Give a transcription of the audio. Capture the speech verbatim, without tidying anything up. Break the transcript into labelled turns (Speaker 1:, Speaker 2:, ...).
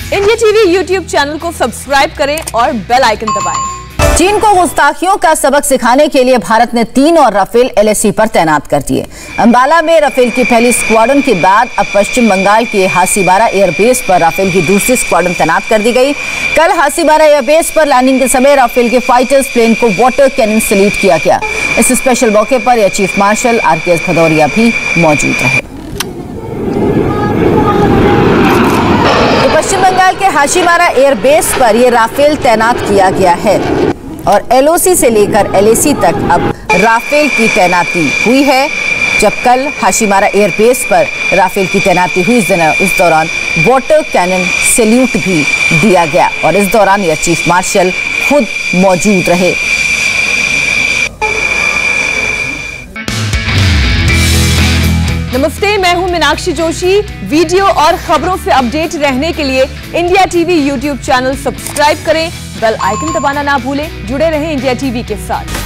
Speaker 1: India TV YouTube channel को subscribe करें और बेल आइकन दबाएं।
Speaker 2: चीन को गुस्ताखियों का सबक सिखाने के लिए भारत ने तीन और राफेल एलएसी पर तैनात कर दिए। अंबाला में राफेल की पहली स्क्वाड्रन के बाद अब पश्चिम बंगाल के हासीबारा एयरबेस पर राफेल की दूसरी स्क्वाड्रन तैनात कर दी गई। कल हासीबारा एयरबेस पर लैंडिंग के समय राफेल के फाइटर्स प्लेन को वाटर कैनन सैल्यूट किया गया। इस स्पेशल मौके पर air chief marshal R K S Bhadauria भी मौजूद रहे। तो पश्चिम बंगाल के हासीबारा एयरबेस पर यह राफेल तैनात किया गया है और एलओसी से लेकर एलएसी तक अब राफेल की तैनाती हुई है। जब कल हासीबारा एयरबेस पर राफेल की तैनाती हुई इस दौरान वाटर कैनन सैल्यूट भी दिया गया और इस दौरान एयर चीफ मार्शल खुद मौजूद रहे।
Speaker 1: नमस्ते, मैं हूं मीनाक्षी जोशी। वीडियो और खबरों से अपडेट रहने के लिए India TV YouTube channel subscribe करें, बेल आइकन दबाना ना भूलें। जुड़े रहें इंडिया टीवी के साथ।